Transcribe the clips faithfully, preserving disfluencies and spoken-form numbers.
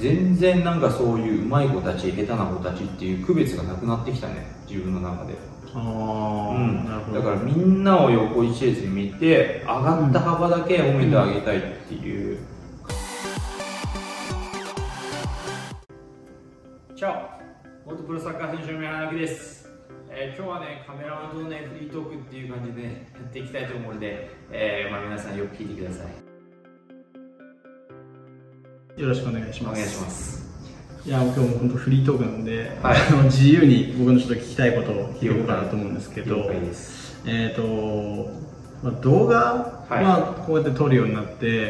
全然なんかそういう上手い子たち下手な子たちっていう区別がなくなってきたね、自分の中で。 ああ、 うん、 なるほど。 だからみんなを横一列に見て上がった幅だけ褒めてあげたいっていう、うん、チャオ、元プロサッカー選手の宮原明です。えー、今日はね、カメラマンとのね、フリートークっていう感じで、ね、やっていきたいと思うので、えーまあ、皆さんよく聞いてください。 よろしくお願いします。 お願いします。 いや、今日も本当フリートークなので、 はい、 自由に僕のちょっと聞きたいことを聞こうかなと思うんですけど、えっと、まあ、動画はこうやって撮るようになって、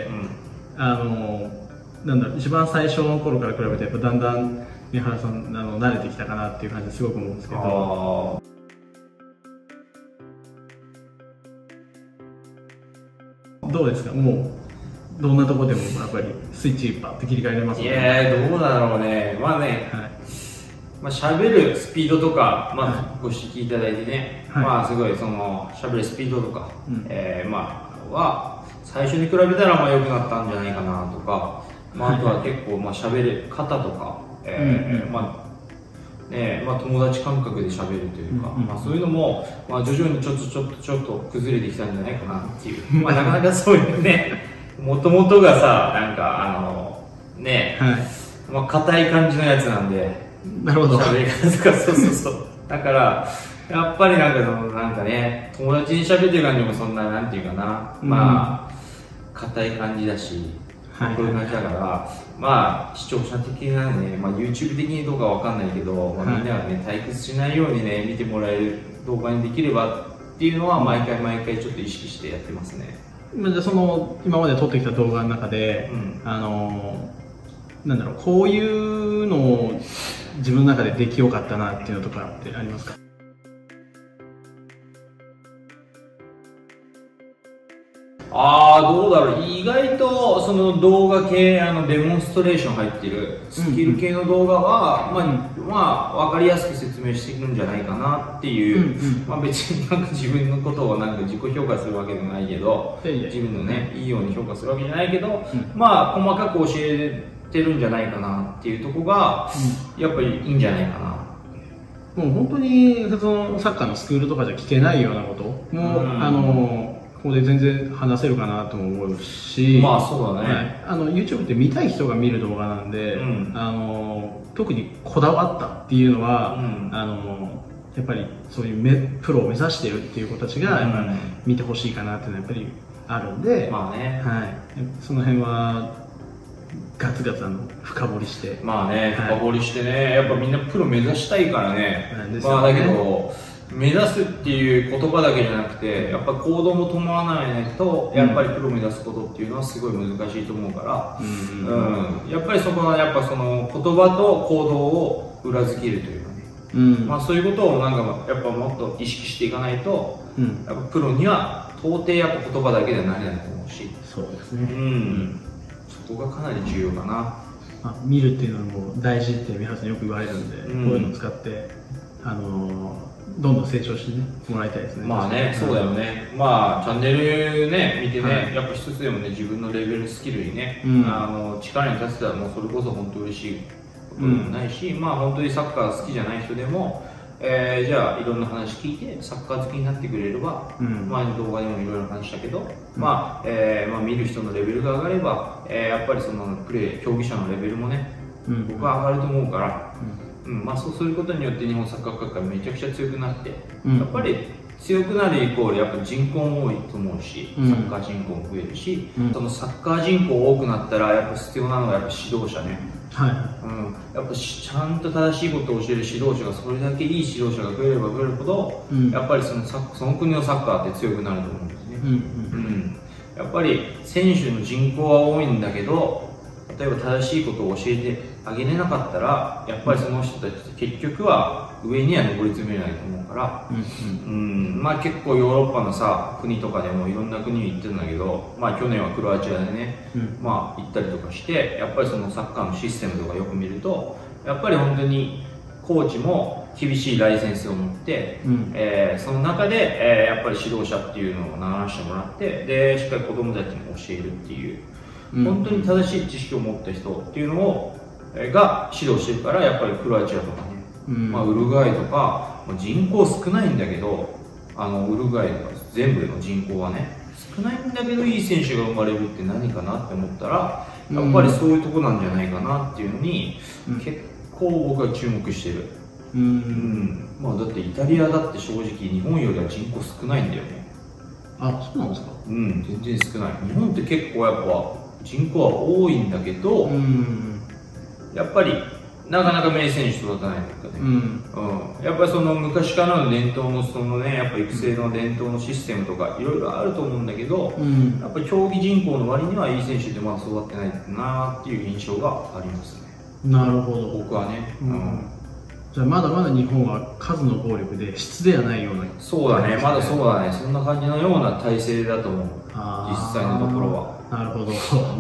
はい、あの、なんだろう、一番最初の頃から比べて、やっぱだんだん宮原さん、あの、慣れてきたかなっていう感じですごく思うんですけど、どうですか、もう、どんなとこでもやっぱりスイッチパッと切り替えれますか？ いやー、どうだろうね。まあね、はい、まあ喋るスピードとか、まあ、はい、ご指摘いただいてね、はい、まあすごいその喋るスピードとか、うん、えー、まあは最初に比べたらまあ良くなったんじゃないかなとか、まあ、あとは結構まあ喋る方とか、えー、まあね、まあ友達感覚で喋るというか、うんうん、まあそういうのもまあ徐々にちょっとちょっとちょっと崩れてきたんじゃないかなっていう、まあなかなかそういうね。もともとがさ、なんかあのね、はい、まあ硬い感じのやつなんで、 なるほど。 喋り方とか、そうそうそう。だからやっぱりなんかそのなんかね、友達に喋ってる感じもそんななんていうかな、うん、まあ硬い感じだし、はい、こういう感じだから、まあ視聴者的なね、まあ YouTube 的にどうかわかんないけど、まあ、みんながね退屈しないようにね見てもらえる動画にできればっていうのは毎回毎回ちょっと意識してやってますね。 じゃあその今まで撮ってきた動画の中で、うん、あのなんだろう、こういうのを自分の中でできよかったなっていうのとかってありますか？ ああ、どうだろう、意外とその動画系、あのデモンストレーション入ってるスキル系の動画は、うんうん、まあ、まあ、分かりやすく説明していくんじゃないかなっていう、うんうん、まあ別になんか自分のことをなんか自己評価するわけでもないけど、自分のね、いいように評価するわけじゃないけど、うん、まあ細かく教えてるんじゃないかなっていうところが、やっぱりいいんじゃないかな。 もう本当にそのサッカーのスクールとかじゃ聞けないようなことも、うん、あのここで全然話せるかなとも思うし、 まあそうだね、はい、 あの YouTube って見たい人が見る動画なんで、うん、あの特にこだわったっていうのは、うん、あのやっぱりそういうめプロを目指してるっていう子たちがやっぱ見てほしいかなっていうのはやっぱりあるんで、 まあね、 はい、その辺はガツガツあの深掘りして、 まあね、深掘りしてね、はい、やっぱみんなプロ目指したいからね、ね、まあだけど目指すっていう言葉だけじゃなくて、やっぱ行動も伴わないとやっぱりプロ目指すことっていうのはすごい難しいと思うから、うん、うん、やっぱりそこはやっぱその言葉と行動を裏付けるというかね、うん、まあそういうことをなんかやっぱもっと意識していかないと、うん、やっぱプロには到底やっぱ言葉だけではなれないと思うし、 そうですね、 うん、そこがかなり重要かな。 まあ、見るっていうのも大事って皆さんよく言われるんで、うん、こういうのを使ってあのーどんどん成長してね、もらいたいですね。 まあね、そうだよね。まあ、チャンネルね、見てね、はい、やっぱ一つでもね、自分のレベル、スキルにね、うん、あの、力に立てたらもうそれこそ本当嬉しいことでもないし、うん、まあ本当にサッカー好きじゃない人でも、えー、じゃあいろんな話聞いて、サッカー好きになってくれれば、うん、前の動画でもいろいろ話したけど、うん、まあ、えー、まあ見る人のレベルが上がれば、えー、やっぱりそのプレー、競技者のレベルもね、うん、僕は上がると思うから、うん、まあそうすることによって日本サッカー界がめちゃくちゃ強くなって、うん、やっぱり強くなるイコールやっぱ人口も多いと思うし、うん、サッカー人口も増えるし、うん、そのサッカー人口多くなったらやっぱ必要なのはやっぱ指導者ね、はい、うん、やっぱちゃんと正しいことを教える指導者がそれだけいい指導者が増えれば増えるほど、うん、やっぱりそのサその国のサッカーって強くなると思うんですね、うんうんうん、やっぱり選手の人口は多いんだけど、例えば正しいことを教えてあげれなかったらやっぱりその人たちって結局は上には上り詰めないと思うから、うん、うん、まあ結構ヨーロッパのさ国とかでもいろんな国に行ってるんだけど、まあ去年はクロアチアでね、うん、まあ行ったりとかしてやっぱりそのサッカーのシステムとかよく見るとやっぱり本当にコーチも厳しいライセンスを持って、うん、えー、その中で、えー、やっぱり指導者っていうのを習わせてもらってでしっかり子供たちに教えるっていう、うん、本当に正しい知識を持った人っていうのをが指導してるから、やっぱりクロアチアとかね、うん、まあ、ウルグアイとか人口少ないんだけど、あのウルグアイとか全部の人口はね少ないんだけどいい選手が生まれるって何かなって思ったら、やっぱりそういうとこなんじゃないかなっていうのに、うん、結構僕は注目してる。うん、うん、まあだってイタリアだって正直日本よりは人口少ないんだよね。 あ、そうなんですか。 うん、全然少ない。日本って結構やっぱ人口は多いんだけど、うん、やっぱりなかなか名選手育たないとかね、うんうん、やっぱりその昔からの伝統のそのね、やっぱ育成の伝統のシステムとかいろいろあると思うんだけど、うん、やっぱり競技人口の割にはいい選手でまだ育ってないなっていう印象がありますね。 なるほど。 僕はね。 うん、じゃあまだまだ日本は数の暴力で質ではないような、ね、 そうだね、まだそうだね、そんな感じのような体制だと思う、実際のところは。 なるほど、うん、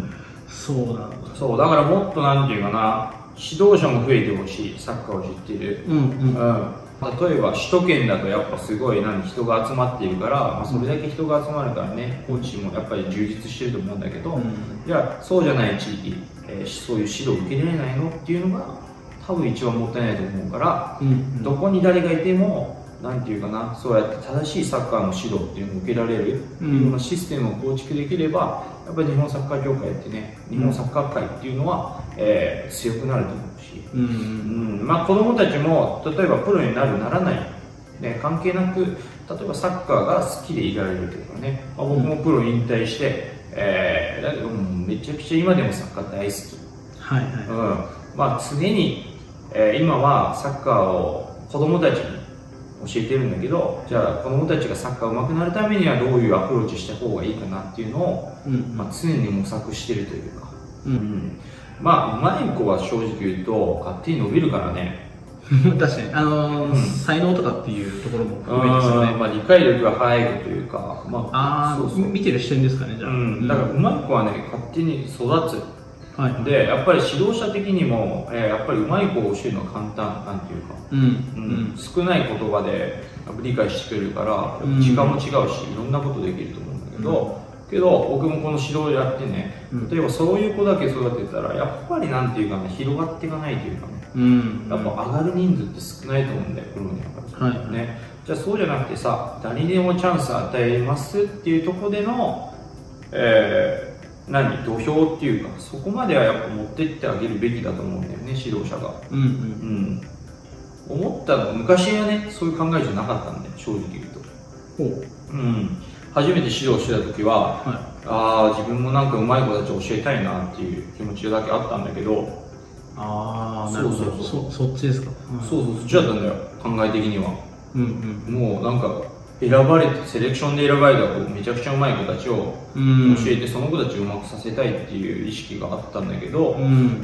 そうなんだ。 そうだからもっとなんていうかな、指導者も増えてほしい、サッカーを知ってる、うんうんうん、例えば首都圏だとやっぱすごい何人が集まっているから、まあ、それだけ人が集まるからね、コーチもやっぱり充実してると思うんだけど、うん、じゃあそうじゃない地域、えー、そういう指導を受けられないのっていうのが多分一番もったいないと思うから、うんうん、どこに誰がいてもなんていうかな、そうやって正しいサッカーの指導っていうのを受けられるっていうようなシステムを構築できれば、やっぱり日本サッカー協会ってね、日本サッカー界っていうのは、えー、強くなると思うし、うんうんうん、まあ子供たちも例えばプロになるならない、ね、関係なく、例えばサッカーが好きでいられるというかね、まあ、僕もプロ引退して、えー、だけどめちゃくちゃ今でもサッカー大好き、はいはい、うん、まあ常に、えー、今はサッカーを子供たちに教えてるんだけど、じゃあ子供たちがサッカー上手くなるためにはどういうアプローチした方がいいかなっていうのを、うんまあ、常に模索してるというか、うんうん、まあうまい子は正直言うと勝手に伸びるからね確かに、あのーうん、才能とかっていうところも含めですよね。 まあ、理解力が早い子というか、まあ、あそうそう見てる視点ですかね、じゃあ、うん、 だからうまい子はね勝手に育つ、はい、でやっぱり指導者的にも、えー、やっぱりうまい子を教えるのは簡単なんていうか、うんうん、少ない言葉で理解してくれるから時間も違うし、いろんなことできると思うんだけど、うん、けど僕もこの指導をやってね、例えばそういう子だけ育てたらやっぱりなんていうかね、広がっていかないというかね、うん、やっぱ上がる人数って少ないと思うんだよ、プロに上がる、はいね、じゃあそうじゃなくてさ、誰にでもチャンス与えますっていうところでの、えー何土俵っていうか、そこまではやっぱ持ってってあげるべきだと思うんだよね、指導者が。うんうんうん、思ったの昔はね、そういう考えじゃなかったんだよ、正直言うと。ほう、うん、初めて指導してた時は、はい、ああ自分もなんか上手い子たち教えたいなっていう気持ちだけあったんだけど、 ああなるほど、そうそうそっちですか、 うん、そうそうそっちだったんだよ、考え的には。うんうん、もうなんか選ばれてセレクションで選ばれた子、めちゃくちゃうまい子たちを教えて、その子たちをうまくさせたいっていう意識があったんだけど、うん、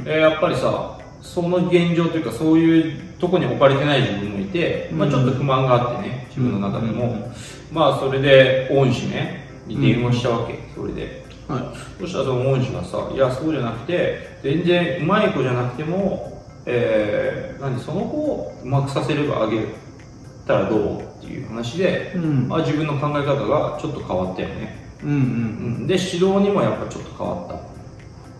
えー、やっぱりさ、その現状というかそういうとこに置かれてない自分もいて、まあ、ちょっと不満があってね、自分の中でも、うん、まあそれで恩師ねに電話したわけ、うん、それで、はい、そしたらその恩師がさ、いやそうじゃなくて全然うまい子じゃなくても、えー、何その子をうまくさせればあげたらどうっていう話で、うん、まあ、自分の考え方がちょっと変わったよね、うんうんうん、で指導にもやっぱちょっと変わった。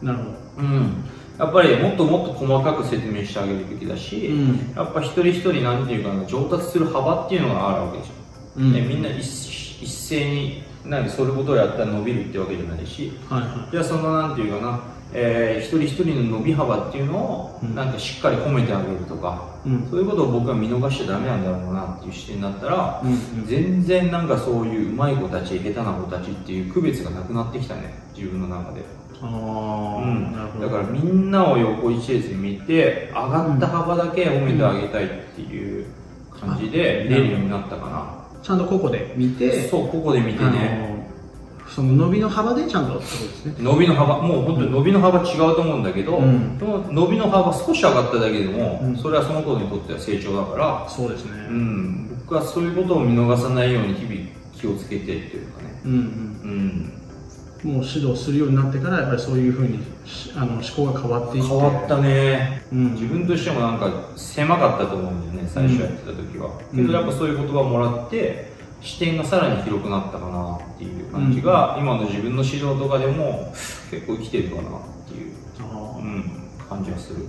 なるほど、うん、やっぱりもっともっと細かく説明してあげるべきだし、うん、やっぱ一人一人なんていうかな、上達する幅っていうのがあるわけでしょ、うん、ね、みんな 一, 一斉になんでそういうことをやったら伸びるってわけじゃないし、はいはい、じゃあそのなんていうかな、えー、一人一人の伸び幅っていうのをなんかしっかり褒めてあげるとか、うん、そういうことを僕は見逃しちゃダメなんだろうなっていう視点だったら、うんうん、全然なんかそういう上手い子たち下手な子たちっていう区別がなくなってきたね、自分の中で。あ、うん、なるほど。だからみんなを横一列に見て上がった幅だけ褒めてあげたいっていう感じで見れるようになったかな。 ちゃんとここで見て、 そう、ここで見てね、 その伸びの幅でちゃんとってことですね。 伸びの幅、もう本当に伸びの幅違うと思うんだけど、うん、その伸びの幅少し上がっただけでも、うん、それはその子にとっては成長だから、 そうですね、 うん、僕はそういうことを見逃さないように日々気をつけてっていうかね、うんうんうん、もう指導するようになってからやっぱりそういうふうにあの思考が変わっていって、 変わったね、うん、自分としてもなんか狭かったと思うんだよね、最初やってた時は、うん、けどやっぱそういう言葉をもらって視点がさらに広くなったかなっていう感じが、うん、今の自分の指導とかでも結構生きてるかなっていう、うん、 感じがする。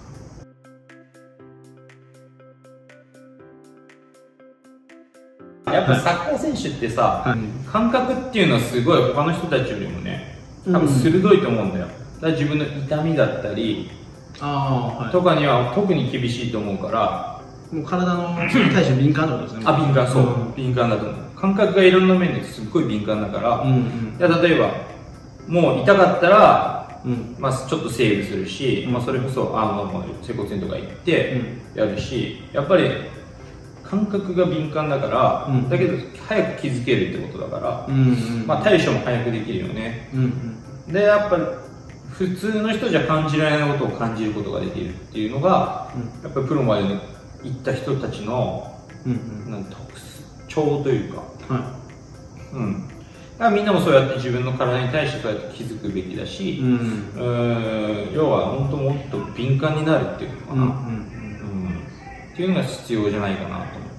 やっぱサッカー選手ってさ、はい、感覚っていうのはすごい他の人たちよりもね、多分鋭いと思うんだよ。だから自分の痛みだったりあ、はい、とかには特に厳しいと思うから、 もう体の対して敏感ってことですね。 あ、敏感、そう、うん、敏感だと思う。感覚がいろんな面ですっごい敏感だから、うんうん、いや例えばもう痛かったら、うん、まあちょっとセーブするし、うん、まあそれこそあの整骨院とか行ってやるし、やっぱり感覚が敏感だから、うん、だけど早く気づけるってことだから、うんうん、まあ対処も早くできるよね、うんうん、でやっぱり普通の人じゃ感じられないことを感じることができるっていうのが、うん、やっぱりプロまで行った人たちの、うんうん、なん特徴というか、はい、うん、だからみんなもそうやって自分の体に対してそうやって気づくべきだし、うん、うん要は本当もっと敏感になるっていうのかな、うんうんうん、っていうのが必要じゃないかなと思う。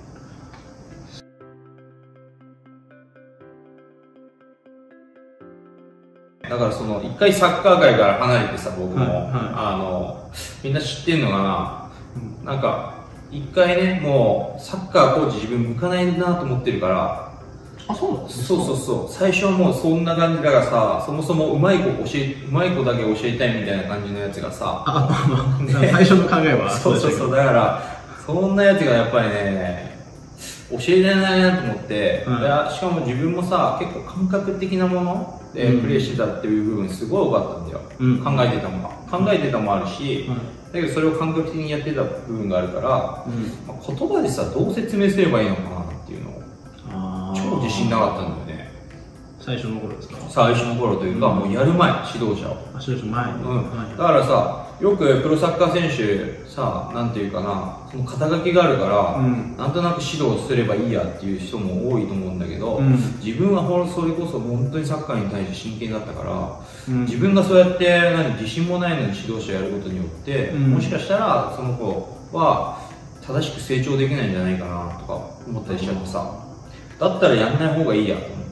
だからその一回サッカー界から離れてさ、僕も、はいはい、あのみんな知ってんのかな、うん、なんか一回ね、もうサッカーコーチ自分向かないなと思ってるから。 あ、そうなんですか。 そうそうそう、最初はもうそんな感じだからさ、そもそもうまい子教えうまい子だけ教えたいみたいな感じのやつがさ、あ、まあまあ、 ね、最初の考えはそうそうそう、だからそんなやつがやっぱりね教えられないなと思って、うん、いやしかも自分もさ結構感覚的なものでプレーしてたっていう部分すごい多かったんだよ、うん、考えてたもの考えてたもあるし、うん、だけどそれを感覚的にやってた部分があるから、うんまあ、言葉でさどう説明すればいいのかなっていうのを超自信なかったんだよね。 最初の頃ですか。 最初の頃というか、うん、もうやる前、指導者を指導者前、 うん、はい、だからさよくプロサッカー選手さ、なんていうかな、その肩書きがあるから、うん、なんとなく指導すればいいやっていう人も多いと思うんだけど、うん、自分はそれこそ本当にサッカーに対して真剣だったから、うん、自分がそうやって何自信もないのに指導者やることによって、うん、もしかしたらその子は正しく成長できないんじゃないかなとか思ったりしちゃってさ、だったらやんない方がいいやと思って。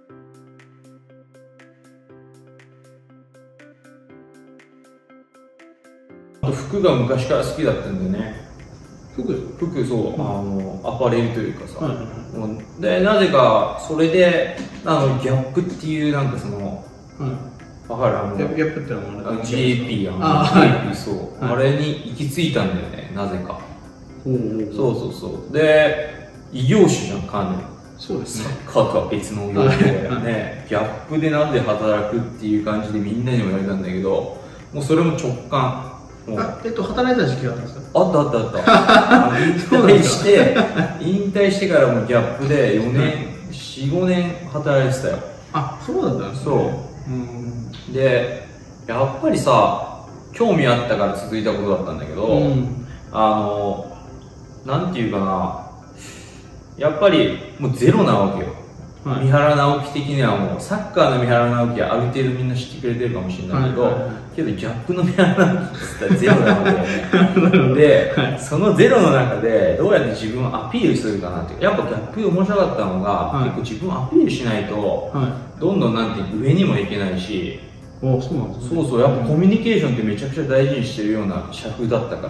あと服が昔から好きだったんだよね。 服服そう、うん、あのアパレルというかさ、うん、でなぜかそれであのギャップっていうなんかその、うん、分かるあのギャップってのはジェーピー あの ジェーピー そう、はい、あれに行き着いたんだよね、なぜか。そうそうそうで異業種じゃんかね。 そうですね、 サッカーとは別の業種だよねギャップでなんで働くっていう感じでみんなにも言われたんだけど、もうそれも直感。 あ、えっと、働いた時期があったんですか。 あったあったあった引退して引退してからもギャップでよねん、よん、ごねん働いてたよ。 あ、そうだったんですね。 そう、うん、でやっぱりさ興味あったから続いたことだったんだけど、うん、あのなんていうかな、やっぱりもうゼロなわけよ、はい、三原直樹的にはもうサッカーの三原直樹はある程度みんな知ってくれてるかもしれないけど、はいはいはい、けどギャップの三原直樹って言ったらゼロなわけよねで、はい、そのゼロの中でどうやって自分をアピールするかなっていう、やっぱギャップ面白かったのが、はい、結構自分をアピールしないと、はい、どんどんなんていう上にもいけないし、 あ、そうなんですね。 そうそう、やっぱコミュニケーションってめちゃくちゃ大事にしてるような社風だったから、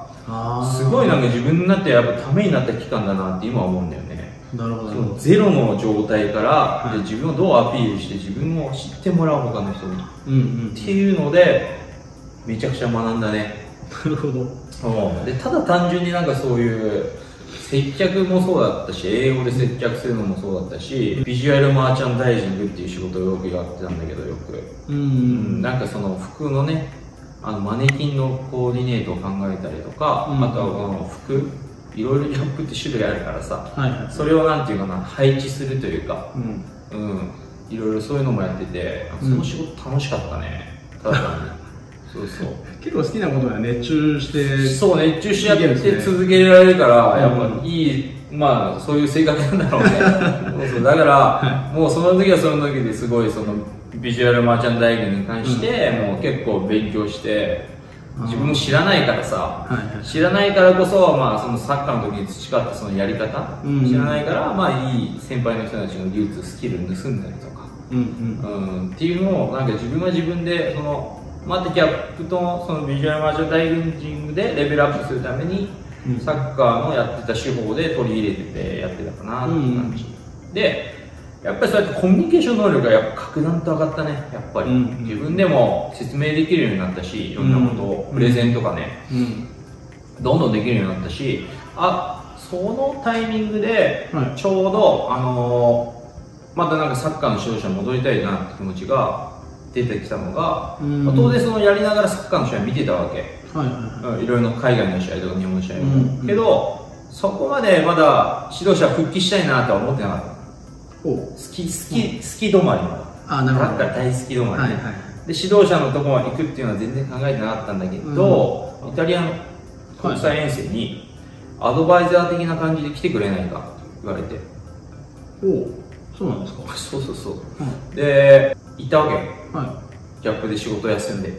あすごいなんか自分になってやっぱためになった期間だなって今は思うんだよね。 なるほど。 そのゼロの状態から、はい、で自分をどうアピールして自分を知ってもらう他の人に、うんうん、っていうのでめちゃくちゃ学んだね。 なるほど。 でただ単純になんかそういう接客もそうだったし、英語で接客するのもそうだったし、ビジュアルマーチャンダイジングっていう仕事をよくやってたんだけど、よく、うんうん、なんかその服のね、あのマネキンのコーディネートを考えたりとか、うん、あとはこの服いろいろギャップって種類あるからさ、はいはい、それをなんていうかな、配置するというか、うんうん、いろいろそういうのもやってて、その仕事楽しかったね、ただ単にそうそう結構好きなことが熱中してそう熱中しやって続けられるから、うん、やっぱいい、まあそういう性格なんだろうねそうそうだから、はい、もうその時はその時ですごいそのビジュアルマーチャンダイジングに関して、うん、もう結構勉強して自分も知らないからさ、はいはい、知らないからこそ、まあ、そのサッカーの時に培ったそのやり方、うんうん、知らないから、まあ、いい先輩の人たちの技術スキルを盗んだりとか、うんうんうん、っていうのをなんか自分は自分でそのまたキャップとそのビジュアルマーチャンダイジングでレベルアップするために、うん、サッカーのやってた手法で取り入れててやってたかなっていう感じ、うん、でやっぱりそうやってコミュニケーション能力がやっぱ格段と上がったね、やっぱり、うん、自分でも説明できるようになったし、いろんなことを、うん、プレゼンとかね、うん、どんどんできるようになったし、あ、そのタイミングでちょうど、はい、あのー、またなんかサッカーの指導者に戻りたいなって気持ちが出てきたのが、うんまあ、当然そのやりながらサッカーの試合見てたわけ、はいはいはい、いろいろ海外の試合とか日本の試合も、うんうん、けどそこまでまだ指導者復帰したいなとは思ってなかった。好き好き、うん、好き止まりまだ、あ、なるほど、サッカー大好き止まり、はいはい、で指導者のところまで行くっていうのは全然考えてなかったんだけど、うん、イタリアの国際遠征にアドバイザー的な感じで来てくれないかって言われて、 おお、そうなんですか。 そうそうそう、うん、で行ったわけ、はい、ギャップで仕事休んで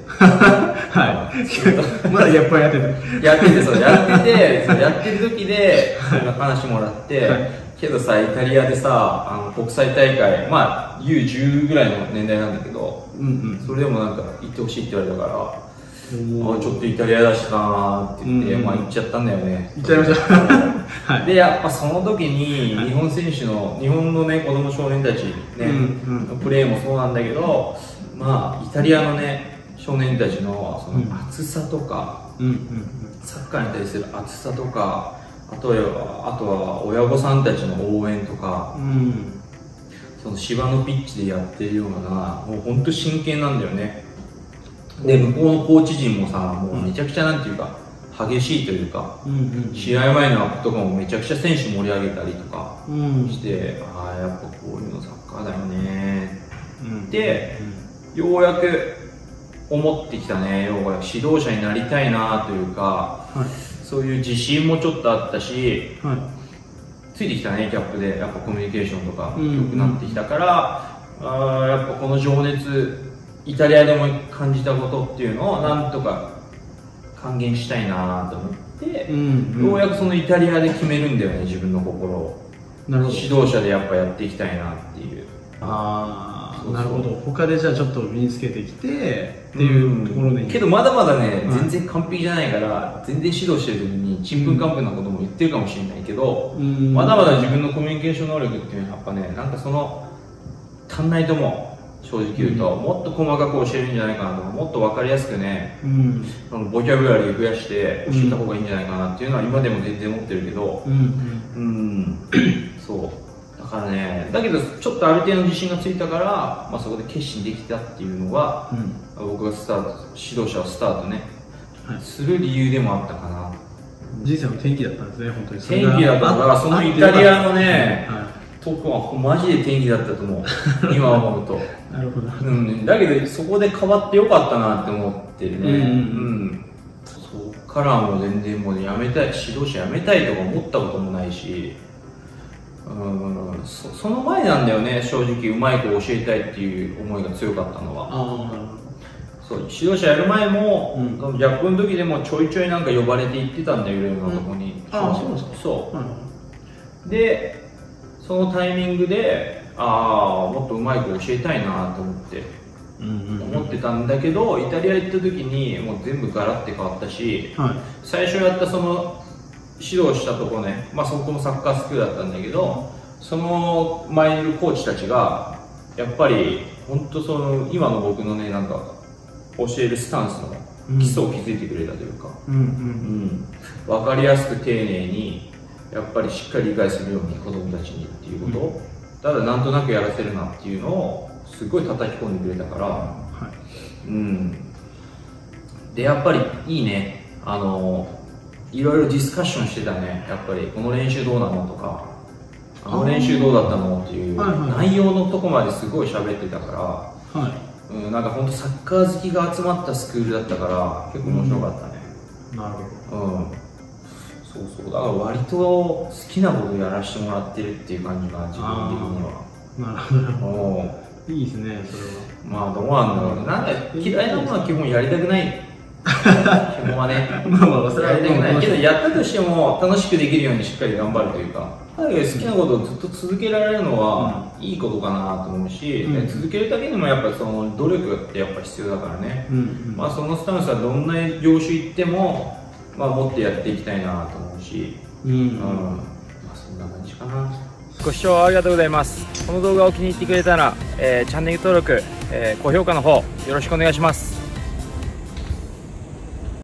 はいまだギャップはやっててやっててそうやっててそうやってる時でそんな話もらって、はい、けどさ、イタリアでさ、あの国際大会、まあ ユーじゅう ぐらいの年代なんだけど、うんうん、それでもなんか行ってほしいって言われたから、あちょっとイタリアだしなって言って、うんうん、まあ行っちゃったんだよね。 行っちゃいましたはい、 でやっぱその時に日本選手の日本のね子供少年たちね、うんうん、プレーもそうなんだけど、まあイタリアのね少年たちのその熱さとか、うんうんうん、サッカーに対する熱さとか、あとは、あとは親御さんたちの応援とか、うん、その芝のピッチでやってるような、もう本当真剣なんだよね。で向こうのコーチ陣もさ、もうめちゃくちゃなんていうか激しいというか、うんうん、試合前のアップとかもめちゃくちゃ選手盛り上げたりとかして、うん、ああやっぱこういうのサッカーだよねって、うんうん、ようやく思ってきたね。要は指導者になりたいなというか、はい、そういう自信もちょっとあったし、はい、ついてきたね、キャップでやっぱコミュニケーションとか良くなってきたから、うんうん、あやっぱこの情熱イタリアでも感じたことっていうのをなんとか還元したいなと思って、うんうん、ようやくそのイタリアで決めるんだよね、自分の心を。なるほど。指導者でやっぱやっていきたいなっていう。 ああ、なるほど。他でじゃあちょっと身につけてきてっていうところでいい、 うん、けどまだまだね、うん、全然完璧じゃないから、全然指導してる時にちんぷんかんぷんなことも言ってるかもしれないけど、うん、まだまだ自分のコミュニケーション能力っていうのはやっぱね、なんかその足んないと思う。正直言うと、うん、もっと細かく教えるんじゃないかなとか、もっと分かりやすくね、うん、ボキャブラリー増やして教えた方がいいんじゃないかなっていうのは今でも全然思ってるけど、うん、うん、そうだからね、だけどちょっとある程度自信がついたから、まあ、そこで決心できたっていうのが、うん、僕がスタート指導者をスタートね、はい、する理由でもあったかな。 人生の転機だったんですね、本当に。 転機だった。だからそのイタリアのね、トップはマジで転機だったと思う今思うとなるほど、 うん、だけどそこで変わってよかったなって思ってるね、うん、うん、そっからはもう全然もうやめたい、指導者辞めたいとか思ったこともないし、うん、そ, その前なんだよね、正直うまい子を教えたいっていう思いが強かったのは。あそう指導者やる前も、うん、ギャップの時でもちょいちょいなんか呼ばれて行ってたんだよ、いろいろなとこに、 うん、ああそうですか。 そう、うん、でそのタイミングで、ああもっとうまい子教えたいなと思って、うんうんうん、思ってたんだけど、イタリア行った時にもう全部ガラッて変わったし、はい、最初やったその指導したとこね、まあ、そこもサッカースクールだったんだけど、その前にいるコーチたちがやっぱり本当その今の僕のねなんか教えるスタンスの基礎を築いてくれたというか、うんうんうん、分かりやすく丁寧にやっぱりしっかり理解するように子供たちにっていうことを、うん、ただなんとなくやらせるなっていうのをすごい叩き込んでくれたから、はい、うん、でやっぱりいいね、あのいろいろディスカッションしてたね。やっぱりこの練習どうなのとか、あの練習どうだったのっていう内容のとこまですごい喋ってたから、はい、うん、なんか本当サッカー好きが集まったスクールだったから結構面白かったね、 うん、なるほど、 うん、そうそう、だから割と好きなことやらせてもらってるっていう感じが自分的には。 なるほど、いいですね、それは。 まあどうなんだろう、なんか嫌いなものは基本やりたくない基本はねまあまあそれはやりたくないけど、やったとしても楽しくできるようにしっかり頑張るというか、好きなことをずっと続けられるのはいいことかなと思うし、うん、続けるだけでもやっぱその努力ってやっぱ必要だからね、うんうん、まあそのスタンスはどんな業種行っても、まあ、もっとやっていきたいなと思うし、うん、うん、まあそんな感じかな。ご視聴ありがとうございます。この動画を気に入ってくれたら、えー、チャンネル登録、えー、高評価の方よろしくお願いします。